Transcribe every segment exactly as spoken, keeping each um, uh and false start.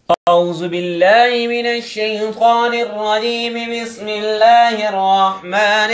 اعوذ باللہ من الشیطان الرجیم بسم اللہ الرحمن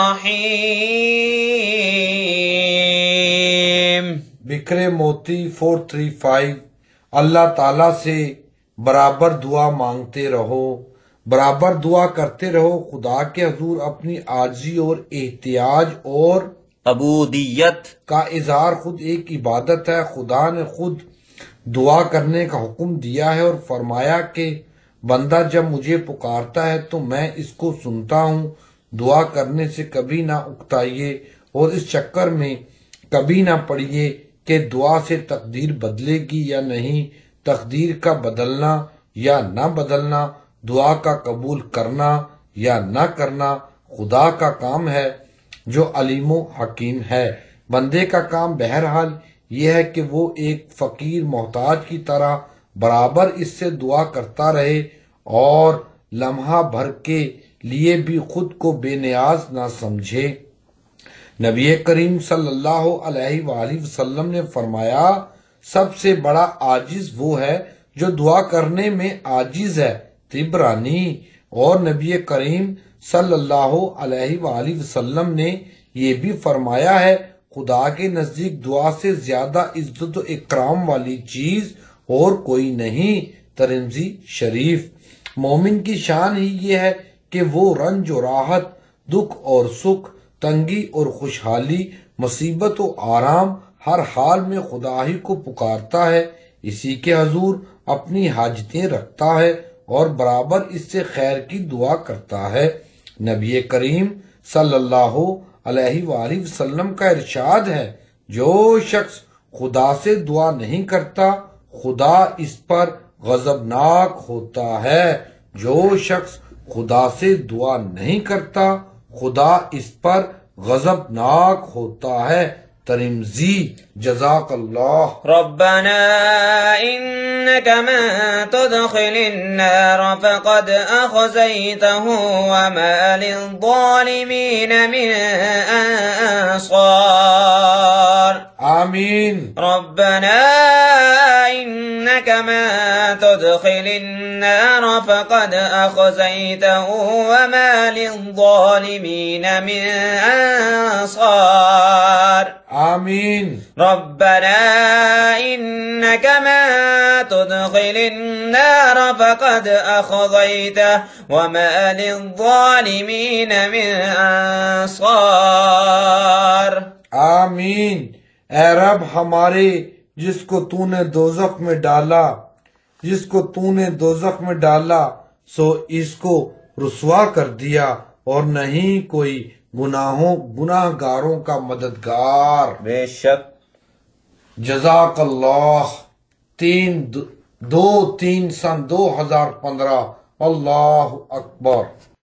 الرحیم۔ بکھرے موتی فور تھری فائیو۔ اللہ تعالیٰ سے برابر دعا مانگتے رہو، برابر دعا کرتے رہو، خدا کے حضور اپنی عاجزی اور احتیاج اور عبودیت کا اظہار خود ایک عبادت ہے۔ خدا نے خود دعا کرنے کا حکم دیا ہے اور فرمایا کہ بندہ جب مجھے پکارتا ہے تو میں اس کو سنتا ہوں۔ دعا کرنے سے کبھی نہ اکتائیے اور اس چکر میں کبھی نہ پڑیے کہ دعا سے تقدیر بدلے گی یا نہیں۔ تقدیر کا بدلنا یا نہ بدلنا، دعا کا قبول کرنا یا نہ کرنا خدا کا کام ہے جو علیم و حکیم ہے۔ بندے کا کام بہرحال یہ ہے کہ وہ ایک فقیر محتاج کی طرح برابر اس سے دعا کرتا رہے اور لمحہ بھر کے لیے بھی خود کو بے نیاز نہ سمجھے۔ نبی کریم صلی اللہ علیہ وآلہ وسلم نے فرمایا، سب سے بڑا عاجز وہ ہے جو دعا کرنے میں عاجز ہے، طبرانی۔ اور نبی کریم صلی اللہ علیہ وآلہ وسلم نے یہ بھی فرمایا ہے، خدا کے نزدیک دعا سے زیادہ عزت و اکرام والی چیز اور کوئی نہیں، ترمذی شریف۔ مومن کی شان ہی یہ ہے کہ وہ رنج و راحت، دکھ اور سکھ، تنگی اور خوشحالی، مصیبت و آرام، ہر حال میں خدا ہی کو پکارتا ہے، اسی کے حضور اپنی حاجتیں رکھتا ہے اور برابر اس سے خیر کی دعا کرتا ہے۔ نبی کریم صلی اللہ علیہ وآلہ وسلم کا ارشاد ہے، جو شخص خدا سے دعا نہیں کرتا خدا اس پر غضبناک ہوتا ہے۔ جو شخص خدا سے دعا نہیں کرتا خدا اس پر غضبناک ہوتا ہے، ترمذی۔ جزاک اللہ۔ ربنا انك من تدخل النار فقد اخزيته وما للظالمين من انصار۔ آمین۔ ربنا انك من تدخل النار فقد اخزيته وما للظالمين من انصار۔ آمین۔ ربنا انك من تدخل النار فقد اخزيته وما للظالمين من انصار۔ آمین۔ اے رب ہمارے، جس کو تو نے دوزخ میں ڈالا جس کو تو نے دوزخ میں ڈالا سو اس کو رسوا کر دیا اور نہیں کوئی گناہوں گناہ گاروں کا مددگار۔ بے شک۔ جزاک اللہ۔ تین دو تین سن دو ہزار پندرہ۔ اللہ اکبر۔